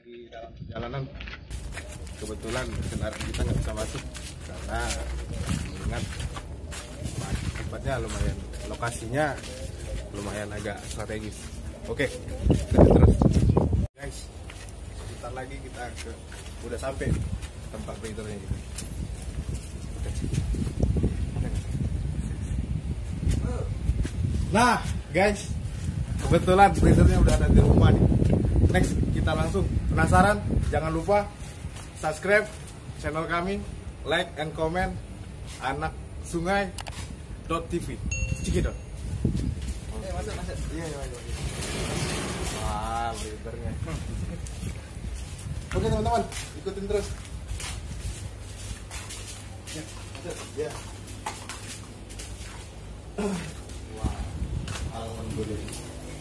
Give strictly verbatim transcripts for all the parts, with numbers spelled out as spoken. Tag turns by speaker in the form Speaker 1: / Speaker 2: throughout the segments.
Speaker 1: lagi dalam perjalanan. Kebetulan kendaraan kita nggak bisa masuk karena mengingat tempatnya lumayan, lokasinya lumayan agak strategis. Oke, lanjut terus guys. Sebentar lagi kita ke udah sampai tempat printernya gitu. Nah guys, kebetulan printernya udah ada di rumah nih. Next kita langsung, penasaran? Jangan lupa subscribe channel kami, like and comment anak sungai dot tv. Cikidot. Eh, masuk, masuk. Iya, iya, iya. Wah, printernya. Oke teman-teman, ikutin terus. Ya, masuk. Ya. Wah, alhamdulillah.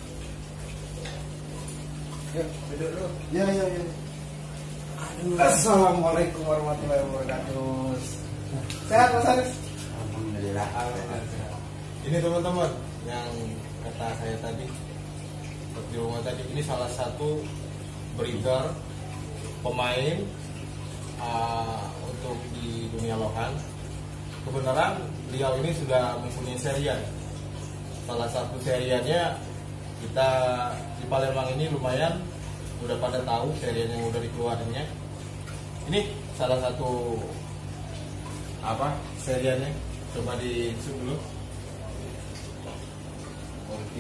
Speaker 1: Ya, duduk dulu. Ya, ya, ya. Assalamualaikum warahmatullahi wabarakatuh. Sehat Mas Aris?
Speaker 2: Alhamdulillah.
Speaker 1: Alhamdulillah. Ini teman-teman yang kata saya tadi di rumah tadi, ini salah satu breeder pemain uh, untuk di dunia lohan. Kebenaran beliau ini sudah mempunyai serian. Salah satu seriannya kita di Palembang ini lumayan udah pada tahu serian yang udah dikeluarinnya. Ini salah satu apa seriannya, coba di zoom dulu. Oke.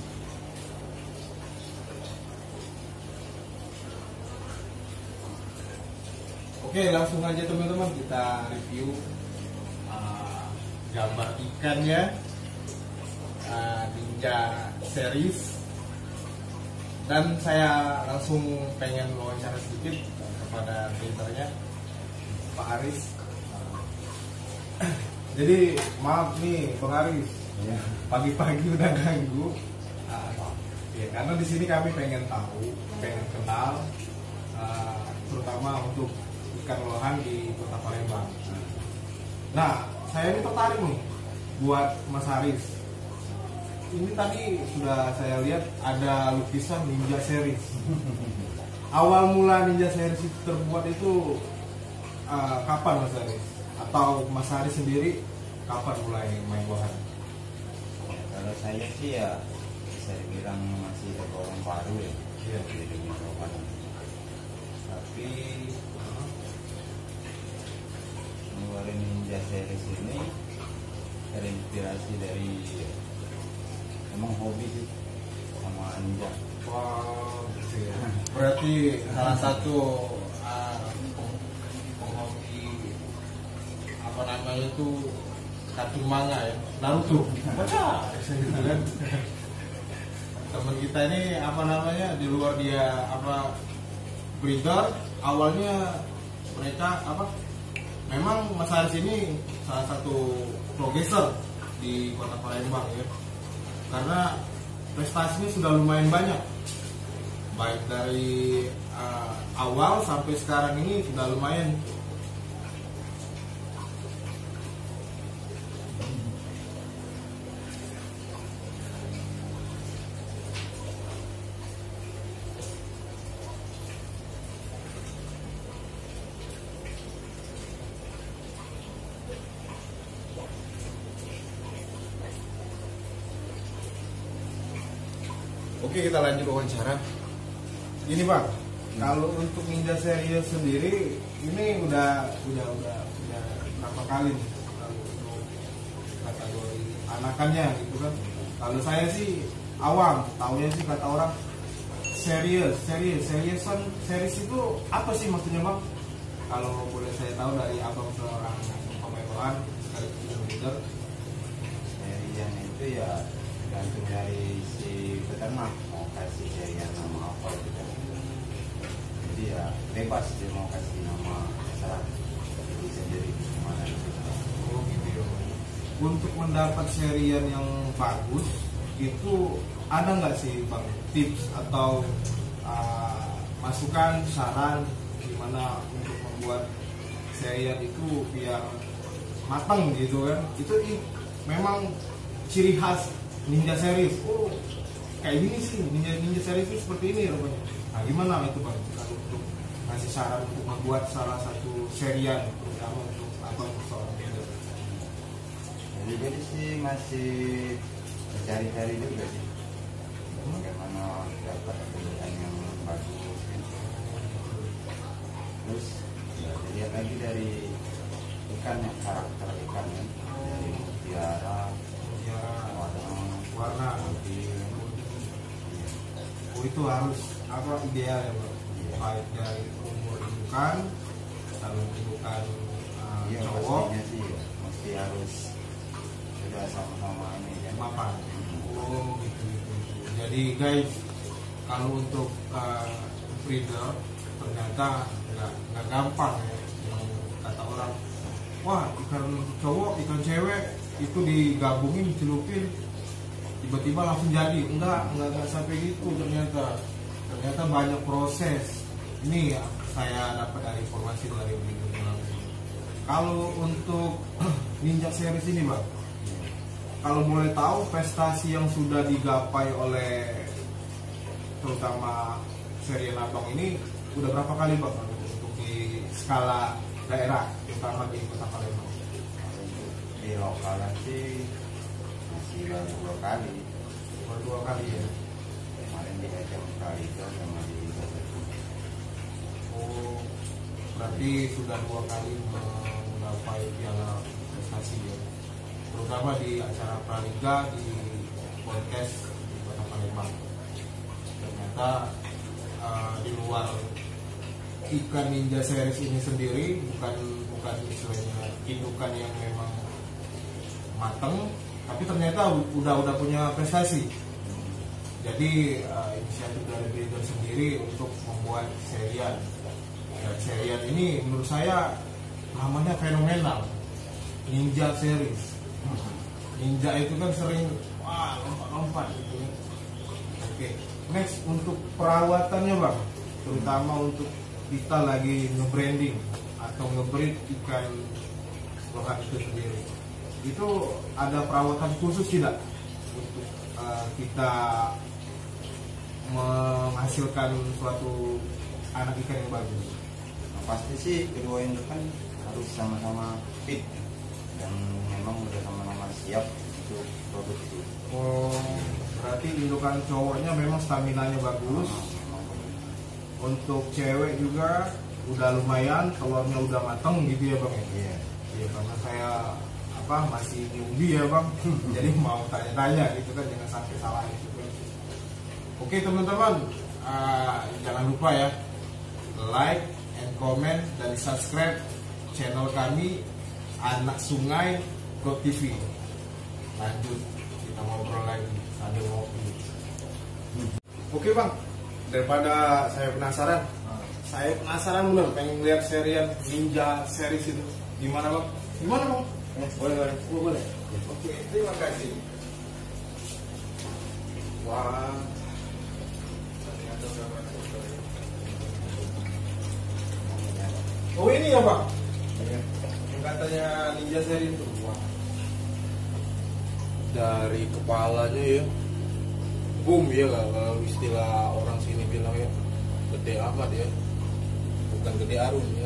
Speaker 1: Oke, langsung aja teman-teman kita review uh, gambar ikannya, uh, Ninja Series. Dan saya langsung pengen wawancara sedikit kepada printernya, Pak Aris. Jadi maaf nih Bang Aris, ya, pagi-pagi udah ganggu. Uh, ya, karena di sini kami pengen tahu, pengen kenal, uh, terutama untuk ikan lohan di Kota Palembang. Nah, saya ini tertarik nih buat Mas Aris. Ini tadi sudah saya lihat ada lukisan Ninja Series. Awal mula Ninja Series itu terbuat itu uh, kapan Mas Aris? Atau Mas Aris sendiri kapan mulai main lohan?
Speaker 2: Kalau saya sih ya saya bilang masih orang baru ya,
Speaker 1: Iya.
Speaker 2: di dunia lohan. Tapi ngeluarin Ninja Series ini terinspirasi dari emang hobi sih sama ninja.
Speaker 1: Wow, gitu ya. Berarti salah satu uh, penghobi apa namanya itu kartun manga ya, Naruto. Baca, gitu kan. Teman kita ini apa namanya, di luar dia apa breeder, awalnya mereka apa? Memang Mas Aris ini salah satu vlogger di Kota Palembang ya. Karena prestasinya sudah lumayan banyak, baik dari uh, awal sampai sekarang ini sudah lumayan. Oke, kita lanjut wawancara. Ini Bang, kalau untuk Ninja Series sendiri ini udah udah udah udah berapa kali nih kalau untuk kategori anakannya gitu kan? Kalau saya sih awam, taunya sih kata orang series, series, series series itu apa sih maksudnya Bang? Kalau boleh saya tahu dari abang seorang pemain lohan sekaligus breeder.
Speaker 2: Serian itu ya gantung dari si peternak mau kasih serian nama apa gitu. Jadi ya bebas dia mau kasih nama terserah jadi sendiri kemana gitu.
Speaker 1: Oh gitu ya. Untuk mendapat serian yang bagus itu ada nggak sih Bang tips atau uh, masukan saran gimana untuk membuat serian itu biar matang gitu kan? Itu i- memang ciri khas Ninja Series. Oh, kayak gini sih, ninja ninja series itu seperti ini rupanya. Nah gimana itu bang kalau untuk ngasih saran untuk membuat salah satu serial terutama untuk apa untuk seorang builder?
Speaker 2: Jadi jadi sih masih cari-cari juga sih bagaimana dapat pilihan yang bagus gitu. Terus ya dilihat lagi dari ikannya, karakter ikannya, dari mutiara,
Speaker 1: Ya
Speaker 2: warna,
Speaker 1: warna.
Speaker 2: putih.
Speaker 1: Oh itu harus apa ideal ya bang?
Speaker 2: Iya.
Speaker 1: Baik dari umur indukan, lalu indukan uh,
Speaker 2: Iya
Speaker 1: cowok,
Speaker 2: pastinya sih ya, mesti harus sudah sama-sama ini kan.
Speaker 1: mapan. Oh gitu, gitu, gitu. Jadi guys, kalau untuk uh, breeder ternyata nggak nggak gampang ya. Yang kata orang, wah ikan cowok, ikan cewek itu digabungin, dicelupin, tiba-tiba langsung jadi. Enggak, enggak, enggak sampai gitu ternyata. Ternyata banyak proses. Ini ya saya dapat dari informasi dari breeder langsung. Kalau untuk ninja series ini bang, kalau boleh tahu prestasi yang sudah digapai oleh terutama serial abang ini udah berapa kali bang untuk di skala daerah terutama di Kota Palembang?
Speaker 2: Di lokalan sih masih baru dua kali.
Speaker 1: Baru dua kali ya.
Speaker 2: Kemarin di ajang kali itu sama di
Speaker 1: Oh, berarti sudah dua kali menggapai piala prestasi ya. Terutama di acara Praliga di podcast di Kota Palembang. Ternyata uh, di luar ikan ninja series ini sendiri bukan bukan istilahnya indukan yang memang mateng, tapi ternyata udah udah punya prestasi. Jadi uh, inisiatif dari breeder sendiri untuk membuat serial. Dan serial ini menurut saya namanya fenomenal, ninja series. Ninja itu kan sering wah lompat-lompat gitu ya. Oke, next untuk perawatannya bang, terutama untuk kita lagi nge-branding atau nge-breed ikan lohan itu sendiri. Itu ada perawatan khusus tidak untuk uh, kita menghasilkan suatu anak ikan yang bagus?
Speaker 2: Nah, pasti sih kedua indukan harus sama-sama fit dan memang udah sama-sama siap untuk produksi.
Speaker 1: Oh, berarti indukan cowoknya memang staminanya bagus.
Speaker 2: Nah, memang benar.
Speaker 1: Untuk cewek juga udah lumayan, telurnya udah mateng gitu ya bang?
Speaker 2: Iya.
Speaker 1: Iya, karena saya apa masih newbie ya bang, jadi mau tanya-tanya gitu kan, jangan sampai salah gitu kan. Oke teman-teman, uh, jangan lupa ya like and comment dan subscribe channel kami Anak Sungai Go T V. Lanjut kita ngobrol lagi sambil ngopi. Oke bang, daripada saya penasaran, saya penasaran bener pengen lihat serial ninja series itu. Gimana bang? Gimana bang?
Speaker 2: Boleh, boleh.
Speaker 1: Oh, boleh. Oke, terima kasih. Wah. Oh ini ya bang? Yang katanya ninja series itu. Wah. Dari kepalanya ya, boom ya lah kalau istilah orang sini bilang ya, gede amat ya, bukan gede arun ya.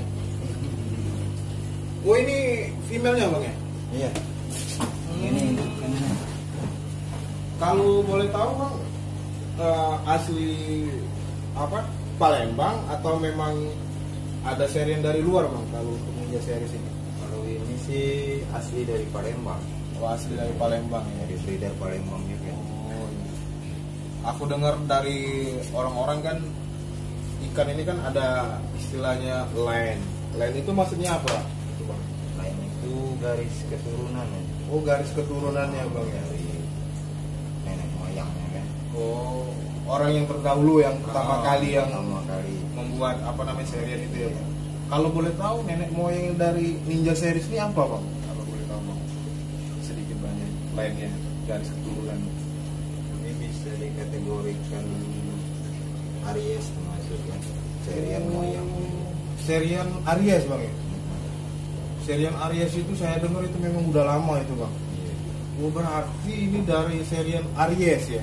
Speaker 1: Oh ini female-nya bang ya?
Speaker 2: Iya.
Speaker 1: Hmm.
Speaker 2: Ini indukannya.
Speaker 1: Kalau boleh tahu bang, uh, asli apa Palembang atau memang ada serian dari luar bang kalau untuk ninja series ini?
Speaker 2: Kalau ini sih asli dari Palembang.
Speaker 1: Oh asli dari Palembang ya.
Speaker 2: Dari breeder Palembang juga.
Speaker 1: Oh, iya. Aku dengar dari orang-orang kan ikan ini kan ada istilahnya line. Line itu maksudnya apa? Itu bang?
Speaker 2: Lain itu garis keturunan ya.
Speaker 1: Oh garis keturunannya bang ya.
Speaker 2: Dari nenek moyangnya kan.
Speaker 1: Oh orang yang terdahulu yang pertama
Speaker 2: Oh,
Speaker 1: kali yang
Speaker 2: pertama kali.
Speaker 1: membuat apa namanya serial itu ya bang. Kalau boleh tahu nenek moyang dari ninja series ini apa bang? Kalau boleh tahu bang, sedikit banyak lainnya garis keturunan.
Speaker 2: Ini bisa dikategorikan Aries termasuk ya. Serial moyang.
Speaker 1: Serial Aries bang ya. Serial Aries itu saya dengar itu memang udah lama itu bang.
Speaker 2: Iya.
Speaker 1: Oh berarti ini dari serial Aries ya.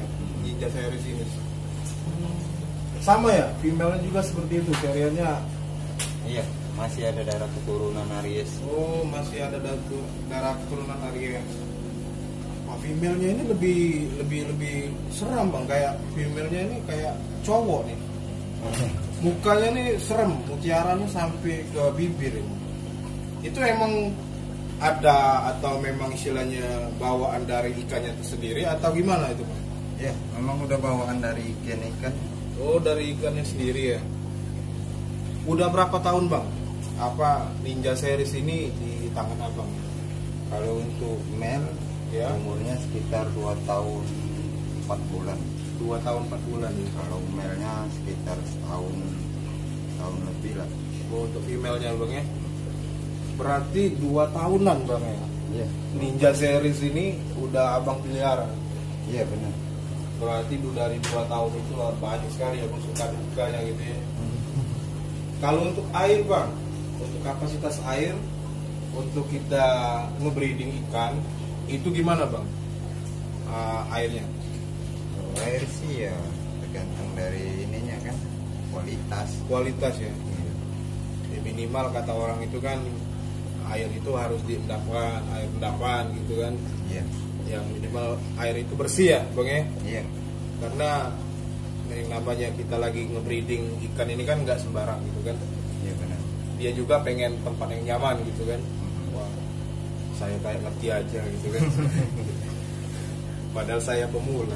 Speaker 1: Ninja Series ini. Sama ya, female juga seperti itu serialnya.
Speaker 2: Iya, masih ada darah keturunan Aries.
Speaker 1: Oh, masih ada darah, darah keturunan Aries. Wah, female-nya ini lebih lebih lebih seram bang, kayak female-nya ini kayak cowok nih. Mukanya nih serem, mutiaranya sampai ke bibir ini. Itu emang ada atau memang istilahnya bawaan dari ikannya itu sendiri atau gimana itu bang?
Speaker 2: Ya, memang udah bawaan dari ikan-ikan.
Speaker 1: Oh, dari ikannya sendiri ya. Udah berapa tahun bang? Apa Ninja Series ini di tangan abang?
Speaker 2: Kalau untuk male,
Speaker 1: Ya.
Speaker 2: umurnya sekitar dua tahun empat bulan.
Speaker 1: Dua tahun empat bulan ya.
Speaker 2: Kalau male-nya sekitar setahun tahun lebih lah.
Speaker 1: Oh, untuk female-nya bang ya. Berarti dua tahunan bang ya.
Speaker 2: Iya.
Speaker 1: Ninja Series ini udah abang pelihara.
Speaker 2: Iya benar.
Speaker 1: Berarti dari dua tahun itu banyak sekali ya suka dukanya gitu ya. Kalau untuk air bang, untuk kapasitas air untuk kita ngebreeding ikan itu gimana bang? Uh, airnya?
Speaker 2: Kalau air sih ya tergantung dari ininya kan, kualitas.
Speaker 1: Kualitas ya.
Speaker 2: Iya.
Speaker 1: Ya minimal kata orang itu kan air itu harus diendapkan, air endapan gitu kan.
Speaker 2: Iya.
Speaker 1: Yang minimal air itu bersih ya bang ya.
Speaker 2: Iya.
Speaker 1: Karena yang namanya kita lagi ngebreeding ikan ini kan nggak sembarang gitu kan.
Speaker 2: Iya benar.
Speaker 1: Dia juga pengen tempat yang nyaman gitu kan. Wah, saya kayak ngerti aja gitu kan. Padahal saya pemula.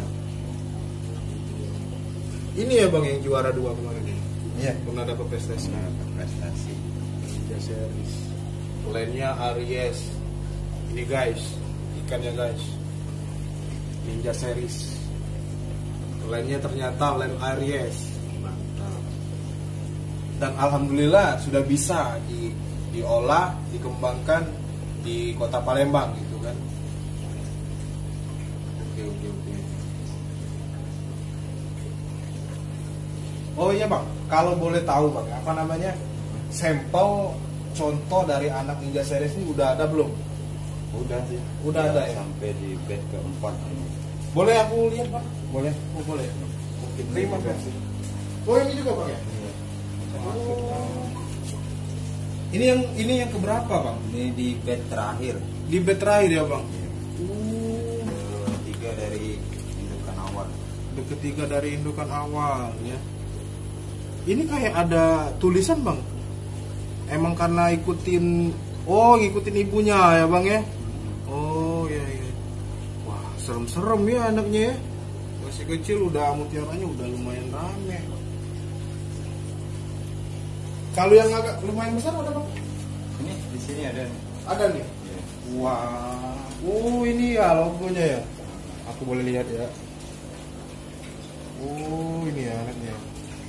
Speaker 1: Ini ya bang yang juara dua kemarin ini.
Speaker 2: Iya.
Speaker 1: Pernah dapat prestasi.
Speaker 2: Nah, prestasi.
Speaker 1: Ninja Series. Lainnya Aries. Ini guys, ikannya guys. Ninja Series. Lainnya ternyata Len Aries. Mantap. Dan alhamdulillah sudah bisa di, diolah, dikembangkan di kota Palembang gitu kan. Oke oke oke. Oh iya bang, kalau boleh tahu bang, apa namanya sampel contoh dari anak Ninja Series ini udah ada belum?
Speaker 2: Udah sih.
Speaker 1: Udah ada ya?
Speaker 2: Sampai di bed keempat ini.
Speaker 1: Boleh aku lihat bang? Boleh. Oh boleh. Oke, terima kasih. Oh ini juga bang ya?
Speaker 2: Iya.
Speaker 1: Oh. Ini yang ini yang keberapa bang?
Speaker 2: Ini di bed terakhir.
Speaker 1: Di bed terakhir ya bang?
Speaker 2: Uh. Ketiga dari indukan awal.
Speaker 1: Bed ketiga dari indukan awal ya. Ini kayak ada tulisan bang. Emang karena ikutin, oh ngikutin ibunya ya bang ya? Oh iya iya. Wah serem-serem ya anaknya ya. Masih kecil udah mutiaranya udah lumayan rame. Kalau yang agak lumayan besar ada bang?
Speaker 2: Ini di sini ada nih.
Speaker 1: Ada nih.
Speaker 2: Iya.
Speaker 1: Wah, oh ini ya logonya ya. Aku boleh lihat ya. Oh ini ya anaknya.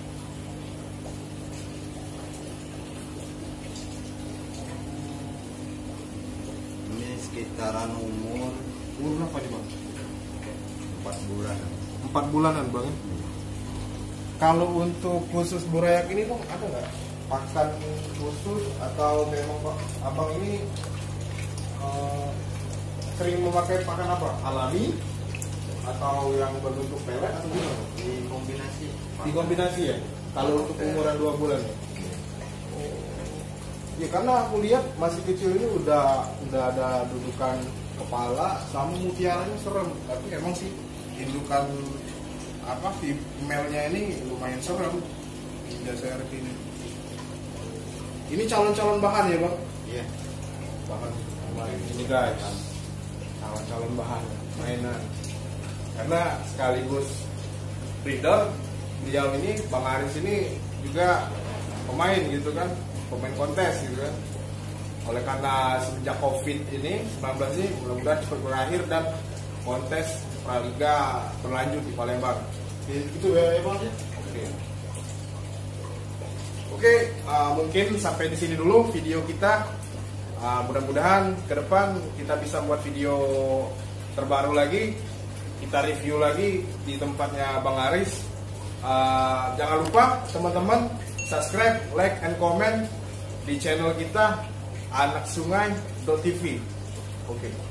Speaker 2: Ini sekitaran umur
Speaker 1: Umur berapa nih bang?
Speaker 2: empat bulan.
Speaker 1: Empat bulanan bang ya? Kalau untuk khusus burayak ini bang ada nggak pakan khusus atau memang bang, abang ini uh, sering memakai pakan apa? Alami atau yang berbentuk pelet atau gimana?
Speaker 2: Di kombinasi.
Speaker 1: Di kombinasi ya? Kalau untuk umuran dua bulan ya? Ya karena aku lihat masih kecil ini udah udah ada dudukan kepala sama mutiaranya serem. Tapi emang sih indukan apa female-nya ini lumayan serem. Ninja Series ini. Ini calon-calon bahan ya bang?
Speaker 2: Iya.
Speaker 1: Bahan main ini guys. Calon-calon bahan mainan. Karena sekaligus breeder, beliau ini Bang Aris ini juga pemain gitu kan. Pemain kontes gitu kan. Oleh karena semenjak Covid ini sembilan belas ini mudah-mudahan cepat berakhir dan kontes Praliga berlanjut di Palembang. Itu ya Bang ya. Oke. Oke, uh, mungkin sampai di sini dulu video kita. Uh, mudah-mudahan ke depan kita bisa buat video terbaru lagi. Kita review lagi di tempatnya Bang Aris. Uh, jangan lupa teman-teman subscribe, like, and comment di channel kita anak sungai dot t v. Oke.